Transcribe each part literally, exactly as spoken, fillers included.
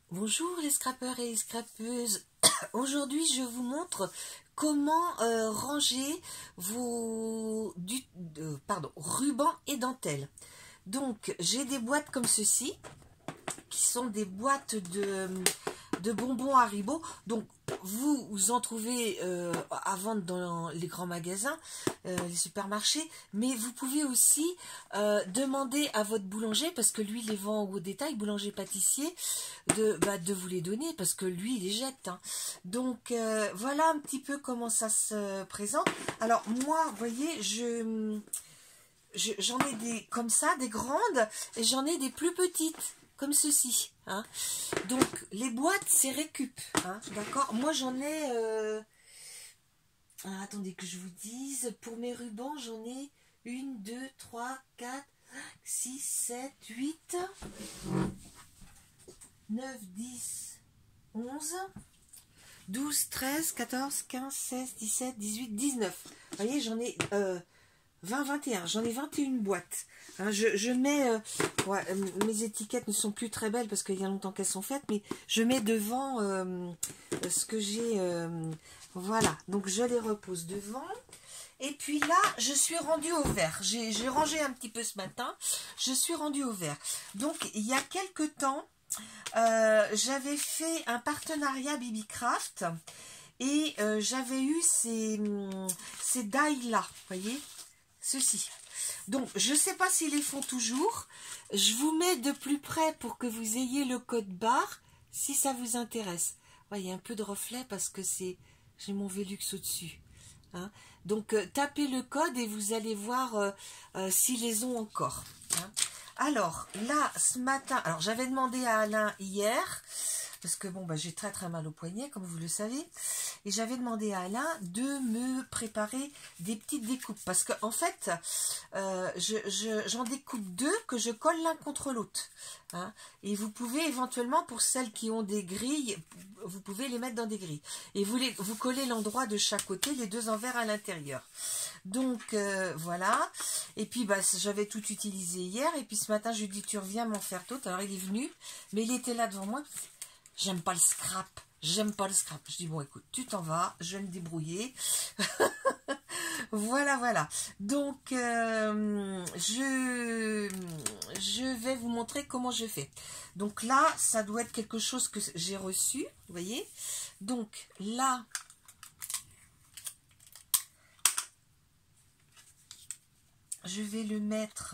Bonjour les scrappeurs et les scrappeuses. Aujourd'hui je vous montre comment euh, ranger vos du, euh, pardon, rubans et dentelles. Donc j'ai des boîtes comme ceci qui sont des boîtes de, de bonbons Haribo. Donc vous, vous en trouvez euh, à vendre dans les grands magasins, euh, les supermarchés, mais vous pouvez aussi euh, demander à votre boulanger, parce que lui les vend au détail, boulanger pâtissier, de, bah, de vous les donner, parce que lui il les jette, hein. Donc euh, voilà un petit peu comment ça se présente. Alors moi, vous voyez, je j'en ai des comme ça, des grandes, et j'en ai des plus petites comme ceci, hein. Donc les boîtes c'est récup, hein, d'accord. Moi j'en ai euh... ah, attendez que je vous dise, pour mes rubans j'en ai une, deux, trois, quatre, six, sept, huit, neuf, dix, onze, douze, treize, quatorze, quinze, seize, dix-sept, dix-huit, dix-neuf. Vous voyez, j'en ai euh, vingt, vingt et un. J'en ai vingt et une boîtes. Hein, je, je mets... Euh, ouais, mes étiquettes ne sont plus très belles parce qu'il y a longtemps qu'elles sont faites, mais je mets devant euh, ce que j'ai... Euh, voilà, donc je les repose devant. Et puis là, je suis rendue au vert. J'ai rangé un petit peu ce matin. Je suis rendue au vert. Donc, il y a quelques temps, euh, j'avais fait un partenariat Bibicraft et euh, j'avais eu ces, ces die-là, vous voyez, ceci. Donc, je ne sais pas s'ils les font toujours. Je vous mets de plus près pour que vous ayez le code barre si ça vous intéresse. Ouais, il y a un peu de reflet parce que c'est j'ai mon Velux au-dessus. Hein. Donc, euh, tapez le code et vous allez voir euh, euh, s'ils les ont encore. Hein. Alors, là, ce matin, alors j'avais demandé à Alain hier, parce que bon, bah, j'ai très très mal au poignet, comme vous le savez, et j'avais demandé à Alain de me préparer des petites découpes, parce que en fait, euh, je, je, j'en découpe deux que je colle l'un contre l'autre. Hein, et vous pouvez éventuellement, pour celles qui ont des grilles, vous pouvez les mettre dans des grilles. Et vous, les, vous collez l'endroit de chaque côté, les deux envers à l'intérieur. Donc, euh, voilà. Et puis, bah, j'avais tout utilisé hier. Et puis, ce matin, je lui ai dit, tu reviens m'en faire d'autres. Alors, il est venu. Mais il était là devant moi. J'aime pas le scrap. J'aime pas le scrap. Je dis, bon, écoute, tu t'en vas. Je vais me débrouiller. Voilà, voilà. Donc, euh, je, je vais vous montrer comment je fais. Donc là, ça doit être quelque chose que j'ai reçu. Vous voyez? Donc, là... je vais le mettre,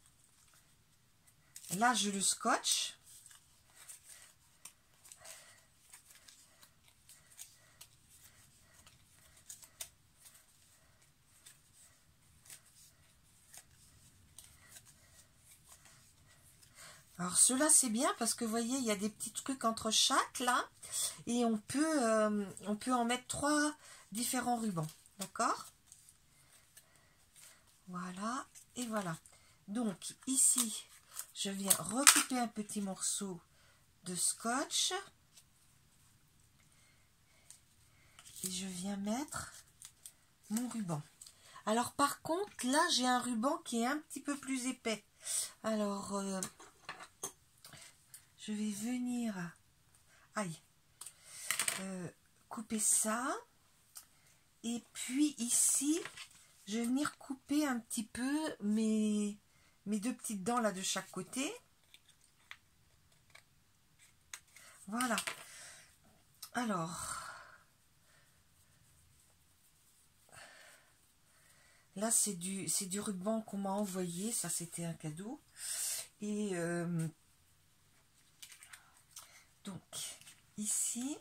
là je le scotche, alors cela c'est bien parce que vous voyez il y a des petits trucs entre chaque là et on peut, euh, on peut en mettre trois différents rubans, d'accord? Voilà, et voilà. Donc ici, je viens recouper un petit morceau de scotch. Et je viens mettre mon ruban. Alors par contre, là, j'ai un ruban qui est un petit peu plus épais. Alors, euh, je vais venir... Aïe. Euh, couper ça. Et puis ici... je vais venir couper un petit peu mes, mes deux petites dents là de chaque côté. Voilà. Alors, là c'est du, c'est du ruban qu'on m'a envoyé. Ça c'était un cadeau. Et euh, donc, ici...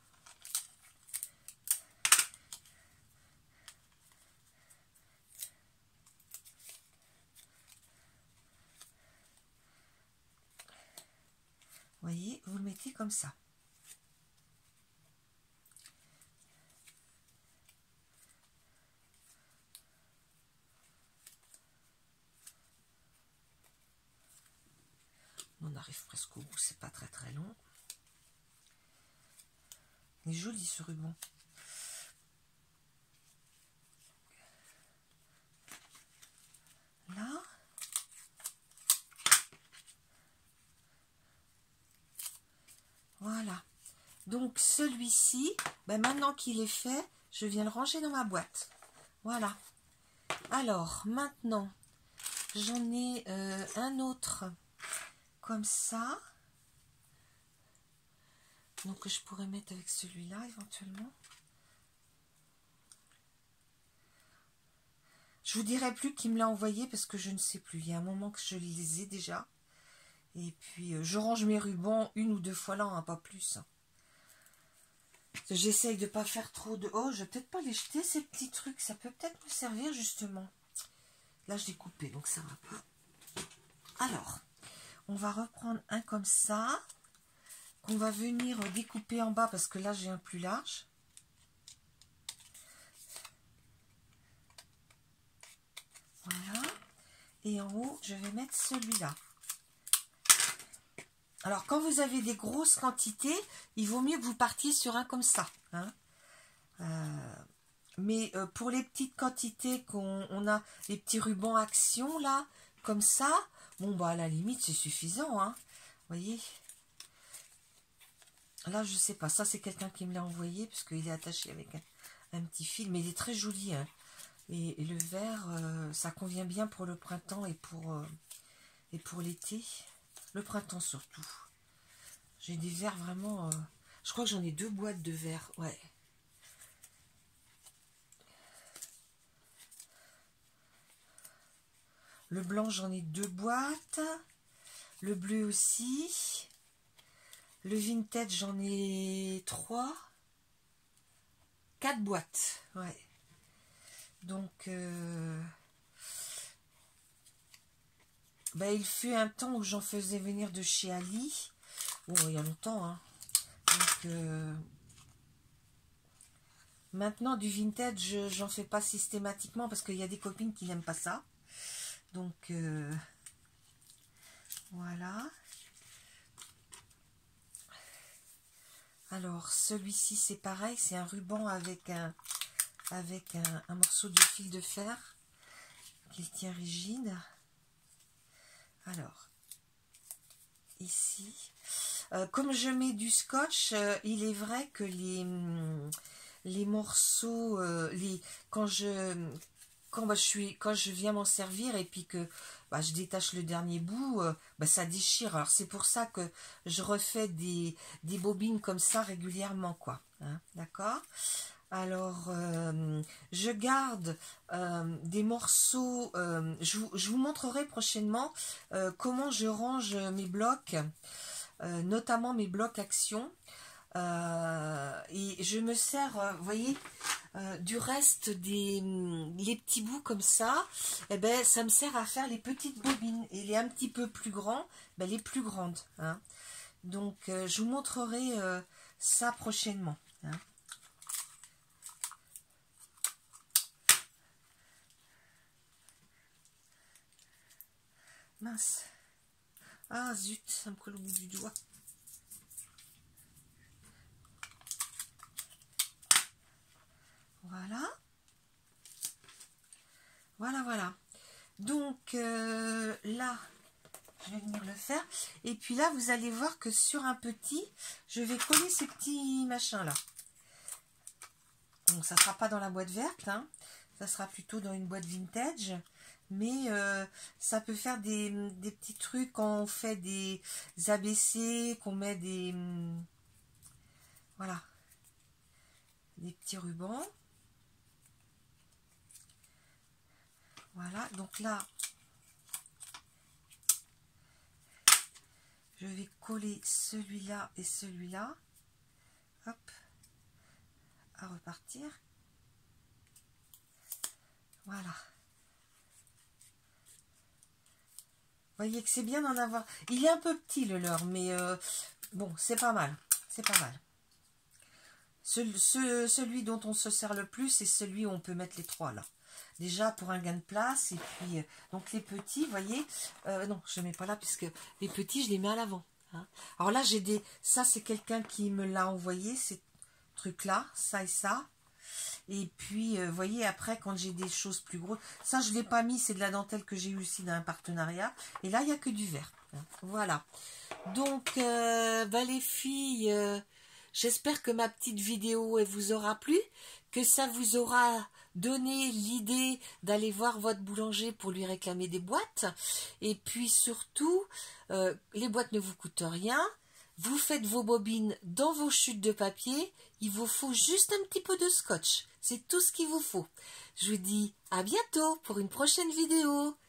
vous voyez, vous le mettez comme ça. On arrive presque au bout, c'est pas très très long. Il est joli ce ruban. Là. Voilà. Donc celui-ci, ben maintenant qu'il est fait, je viens le ranger dans ma boîte. Voilà. Alors maintenant, j'en ai euh, un autre comme ça. Donc je pourrais mettre avec celui-là éventuellement. Je vous dirai plus qui me l'a envoyé parce que je ne sais plus. Il y a un moment que je les ai déjà. Et puis euh, je range mes rubans une ou deux fois l'an, hein, pas plus. J'essaye de pas faire trop de... Oh, je vais peut-être pas les jeter ces petits trucs. Ça peut peut-être me servir justement. Là je l'ai coupé donc ça va pas. Alors, on va reprendre un comme ça. Qu'on va venir découper en bas parce que là j'ai un plus large. Voilà. Et en haut, je vais mettre celui-là. Alors, quand vous avez des grosses quantités, il vaut mieux que vous partiez sur un comme ça. Hein. Euh, mais euh, pour les petites quantités qu'on on a, les petits rubans action, là, comme ça, bon, bah à la limite, c'est suffisant. Hein. Vous voyez? Là, je sais pas. Ça, c'est quelqu'un qui me l'a envoyé, parce qu'il est attaché avec un, un petit fil. Mais il est très joli. Hein. Et, et le vert, euh, ça convient bien pour le printemps et pour, euh, et pour l'été. Le printemps surtout. J'ai des verres vraiment... Euh, je crois que j'en ai deux boîtes de verres. Ouais. Le blanc, j'en ai deux boîtes. Le bleu aussi. Le vintage, j'en ai trois. Quatre boîtes. Ouais. Donc... Euh, ben, il fut un temps où j'en faisais venir de chez Ali. Bon, il y a longtemps, hein. Donc, euh, maintenant, du vintage, j'en fais pas systématiquement parce qu'il y a des copines qui n'aiment pas ça. Donc, euh, voilà. Alors, celui-ci, c'est pareil. C'est un ruban avec un, avec un, un morceau de fil de fer qui tient rigide. Alors, ici... Euh, comme je mets du scotch, euh, il est vrai que les, les morceaux, euh, les, quand, je, quand, bah, je suis, quand je viens m'en servir et puis que bah, je détache le dernier bout, euh, bah, ça déchire. Alors c'est pour ça que je refais des, des bobines comme ça régulièrement, quoi. Hein, d'accord ? Alors, euh, je garde euh, des morceaux, euh, je, vous, je vous montrerai prochainement euh, comment je range mes blocs. Euh, notamment mes blocs action euh, et je me sers, euh, vous voyez, euh, du reste des les petits bouts comme ça, et eh ben ça me sert à faire les petites bobines et les un petit peu plus grands, ben, les plus grandes. Hein. Donc euh, je vous montrerai euh, ça prochainement. Hein. Mince. Ah zut, ça me colle au bout du doigt. Voilà. Voilà, voilà. Donc euh, là, je vais venir le faire. Et puis là, vous allez voir que sur un petit, je vais coller ces petits machins là. Donc ça ne sera pas dans la boîte verte. Hein. Ça sera plutôt dans une boîte vintage. Mais euh, ça peut faire des, des petits trucs quand on fait des A B C, qu'on met des... Voilà. Des petits rubans. Voilà. Donc là, je vais coller celui-là et celui-là. Hop. À repartir. Voilà. Vous voyez que c'est bien d'en avoir. Il est un peu petit le leur, mais euh, bon, c'est pas mal. C'est pas mal. Ce, ce, celui dont on se sert le plus, c'est celui où on peut mettre les trois là. Déjà pour un gain de place. Et puis, euh, donc les petits, vous voyez. Euh, non, je ne les mets pas là, puisque les petits, je les mets à l'avant. Hein. Alors là, j'ai des. Ça, c'est quelqu'un qui me l'a envoyé, ces trucs-là, ça et ça. Et puis, vous euh, voyez, après, quand j'ai des choses plus grosses, ça, je ne l'ai pas mis, c'est de la dentelle que j'ai eu aussi dans un partenariat. Et là, il n'y a que du vert. Voilà. Donc, euh, bah, les filles, euh, j'espère que ma petite vidéo elle vous aura plu, que ça vous aura donné l'idée d'aller voir votre boulanger pour lui réclamer des boîtes. Et puis surtout, euh, les boîtes ne vous coûtent rien. Vous faites vos bobines dans vos chutes de papier. Il vous faut juste un petit peu de scotch. C'est tout ce qu'il vous faut. Je vous dis à bientôt pour une prochaine vidéo.